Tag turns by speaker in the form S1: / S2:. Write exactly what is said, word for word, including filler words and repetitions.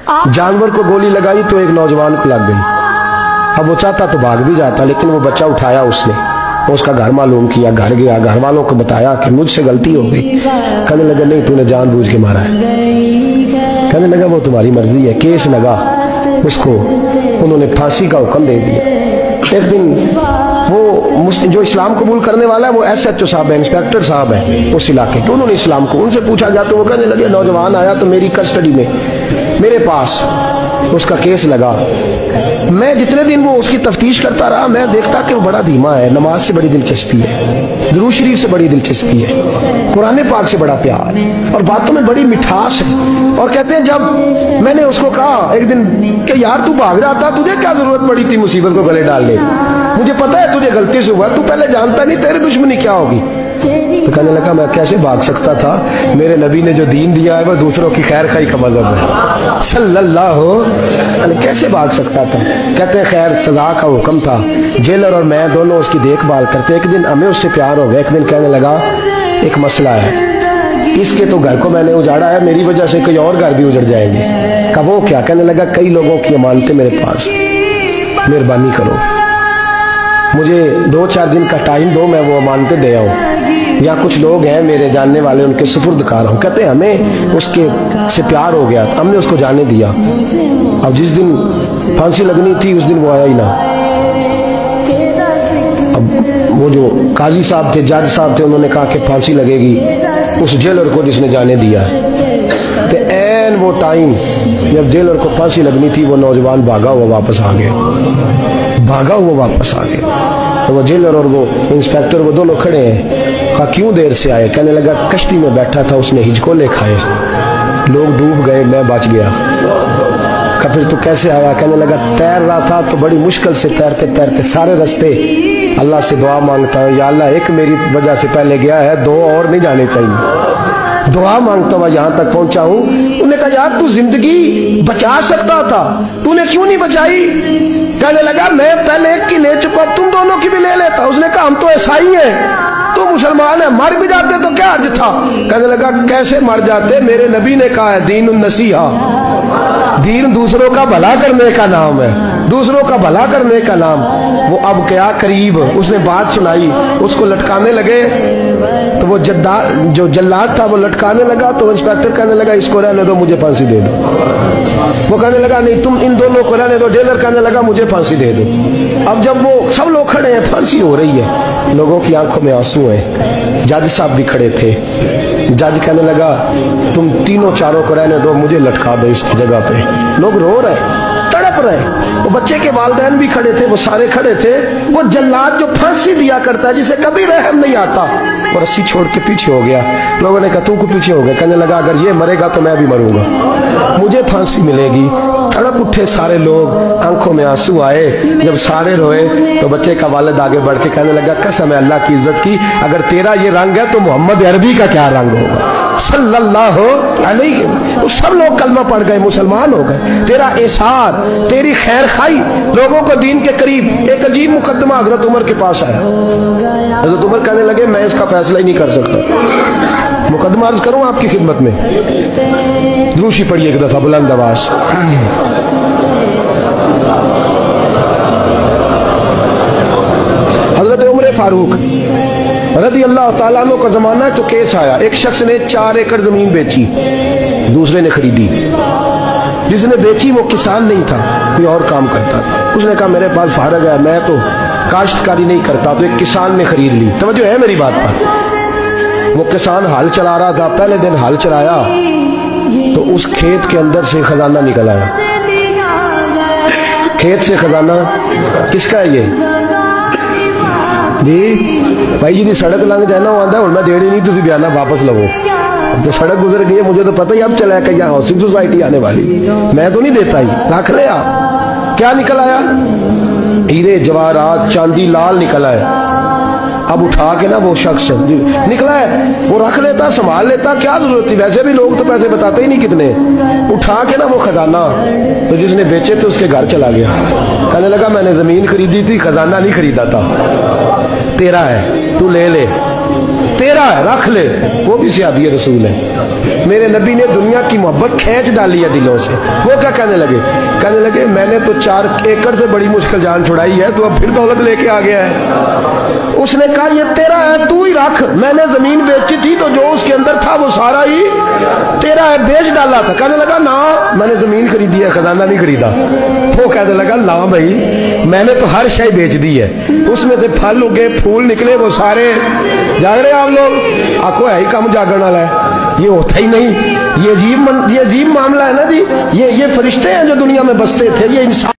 S1: जानवर को गोली लगाई तो एक नौजवान को लग गई। अब वो चाहता तो भाग भी जाता, लेकिन वो बच्चा उठाया उसने, उसका घर मालूम किया, घर गया, घर वालों को बताया कि मुझसे गलती हो गई। कहने लगा नहीं, तूने जानबूझ के मारा है। कहने लगा वो तुम्हारी मर्जी है। केस लगा, उसको उन्होंने फांसी का हुक्म दे दिया। एक दिन वो जो इस्लाम कबूल करने वाला है वो एस एच ओ साहब है, इंस्पेक्टर साहब है उस इलाके के, उन्होंने इस्लाम को उनसे पूछा गया तो वो कहने लगे नौजवान आया तो मेरी कस्टडी में मेरे पास उसका केस लगा। मैं जितने दिन वो उसकी तफ्तीश करता रहा, मैं देखता कि वो बड़ा धीमा है, नमाज से बड़ी दिलचस्पी है, दुरूद शरीफ से बड़ी दिलचस्पी है, कुरान पाक से बड़ा प्यार है और बातों में बड़ी मिठास है। और कहते हैं जब मैंने उसको कहा एक दिन कि यार तू भाग रहा था, तुझे क्या जरूरत पड़ी थी मुसीबत को गले डालने, मुझे पता है तुझे गलती से हुआ, तू पहले जानता नहीं तेरी दुश्मनी क्या होगी। तो कहने लगा मैं कैसे भाग सकता था, मेरे नबी ने जो दीन दिया है वह दूसरों की खैर खाई का मजहब है सल्लल्लाहु अलैहि, कैसे भाग सकता था। कहते हैं खैर सजा का हुक्म था, जेलर और मैं दोनों उसकी देखभाल करते। एक दिन हमें उससे प्यार हो गया। एक दिन कहने लगा एक मसला है, इसके तो घर को मैंने उजाड़ा है, मेरी वजह से कोई और घर भी उजड़ जाएंगे। कब वो क्या? कहने लगा कई लोगों की अमानतें मेरे पास, मेहरबानी करो मुझे दो चार दिन का टाइम दो, मैं वो अमानतें दे आऊं, या कुछ लोग हैं मेरे जानने वाले उनके सुपुर्दकार हूं। कहते हैं हमें उसके से प्यार हो गया, हमने उसको जाने दिया। अब जिस दिन फांसी लगनी थी उस दिन वो आया ही ना। अब वो जो काजी साहब थे, जज साहब थे, उन्होंने कहा कि फांसी लगेगी उस जेलर को जिसने जाने दिया। तो एन वो टाइम जब जेलर को फांसी लगनी थी, वो नौजवान भागा हुआ वापस आ गया, भागा हुआ वापस आ गया। तो वो जेलर और वो इंस्पेक्टर वो दोनों खड़े हैं। कहा क्यों देर से आए? कहने लगा कश्ती में बैठा था, उसने हिचकोले खाए, लोग डूब गए, मैं बच गया। कहा फिर तो कैसे आया? कहने लगा तैर रहा था तो बड़ी मुश्किल से तैरते तैरते सारे रास्ते अल्लाह से दुआ मांगता हूँ, या अल्लाह एक मेरी वजह से पहले गया है, दो और नहीं जाने चाहिए, दुआ मांगता हुआ यहाँ तक पहुंचा हूँ। उन्होंने कहा यार तू जिंदगी बचा सकता था, तूने क्यों नहीं बचाई? कहने लगा मैं पहले एक की ले चुका, तुम दोनों की भी ले लेता। उसने कहा हम तो ईसाई हैं, तो मुसलमान है, मर भी जाते तो क्या अर्ज था? कहने लगा कैसे मर जाते, मेरे नबी ने कहा है दीन नसीहा, दीन दूसरों का भला करने का नाम है, दूसरों का भला करने का नाम। वो अब क्या करीब उसने बात सुनाई, उसको लटकाने लगे तो वो जद्दा जो जल्लाद था वो लटकाने लगा, तो इंस्पेक्टर कहने लगा इसको रहने दो, मुझे फांसी दे दो। वो कहने लगा नहीं तुम इन दोनों को रहने दो। जेलर कहने लगा मुझे फांसी दे दो। अब जब वो सब लोग खड़े हैं, फांसी हो रही है, लोगों की आंखों में आंसू हैं, जज साहब भी खड़े थे। जज कहने लगा तुम तीनों चारों को रहने दो, मुझे लटका दो इसकी जगह पे। लोग रो रहे, तड़प रहे, वो बच्चे के वालिदैन भी खड़े थे, वो सारे खड़े थे। वो जल्लाद जो फांसी दिया करता है, जिसे कभी रहम नहीं आता, वो रस्सी छोड़ के पीछे हो गया। लोगों ने कहा तू को पीछे हो गया। कहने लगा अगर ये मरेगा तो मैं भी मरूंगा, मुझे फांसी मिलेगी। तड़प उठे सारे लोग, आंखों में आंसू आए। जब सारे रोए तो बच्चे का वालिद आगे बढ़ के कहने लगा कसम है अल्लाह की इज्जत की, अगर तेरा ये रंग है तो मोहम्मद अरबी का क्या रंग होगा सल्लल्लाहु अलैहि। तो सब लोग कलमा पढ़ गए, मुसलमान हो गए। तेरा एसार, तेरी खैर खाई लोगों को दीन के करीब। एक अजीब मुकदमा हजरत उमर के पास आया। हजरत उमर कहने लगे मैं इसका फैसला ही नहीं कर सकता, मुकदमा अर्ज करूं आपकी खिदमत में। दूसरी पढ़िए एक दफा बुलंद आवाज। हजरत उमर फारूक रज़ी अल्लाह ताला अन्हु का जमाना है, तो केस आया। एक शख्स ने चार एकड़ जमीन बेची, दूसरे ने खरीदी। जिसने बेची वो किसान नहीं था, कोई और काम करता था। उसने कहा मेरे पास फारग है, मैं तो काश्तकारी नहीं करता, तो एक किसान ने खरीद ली। तवज्जो है मेरी बात पर? वो किसान हल चला रहा था, पहले दिन हल चलाया तो उस खेत के अंदर से खजाना निकल आया। खेत से खजाना किसका है? ये जी भाई जी दी सड़क लंघ जाना आंदा हूं मैं देनी नहीं, तुम बयाना वापस लवो। अब तो सड़क गुजर गई है, मुझे तो पता ही अब चला कि यहाँ हाउसिंग सोसाइटी आने वाली, मैं तो नहीं देता ही, रख लिया। क्या निकल आया? हीरे जवाहरात चांदी लाल निकल आया। अब उठा के ना वो शख्स निकला है, वो रख लेता, संभाल लेता, क्या जरूरत थी? वैसे भी लोग तो पैसे बताते ही नहीं कितने। उठा के ना वो खजाना, तो जिसने बेचे थे उसके घर चला गया। कहने लगा मैंने जमीन खरीदी थी, खजाना नहीं खरीदा था, तेरा है, तू ले ले। तेरा है, रख ले। वो भी सहाबी रसूल है। मेरे नबी ने दुनिया की मोहब्बत खींच डाली है दिलों से। वो क्या कहने लगे? कहने लगे मैंने तो चार एकड़ से बड़ी मुश्किल जान छुड़ाई है, तो अब फिर दौलत लेके आ गया है। उसने कहा ये तेरा है, तू ही रख। मैंने जमीन बेची थी तो जो उसके अंदर था वो सारा ही तेरा है, बेच डाला था। कहने लगा ना, मैंने जमीन खरीदी है, खजाना नहीं खरीदा। वो कहने लगा ना भाई, मैंने तो हर शय बेच दी है। उसमें से फल उगे, फूल निकले, वो सारे। जाग रहे आप लोग? आखो है ही कम जागरण वाला है, ये होता ही नहीं। ये अजीब ये अजीब मामला है ना जी। ये ये फरिश्ते हैं जो दुनिया में बसते थे, ये इंसान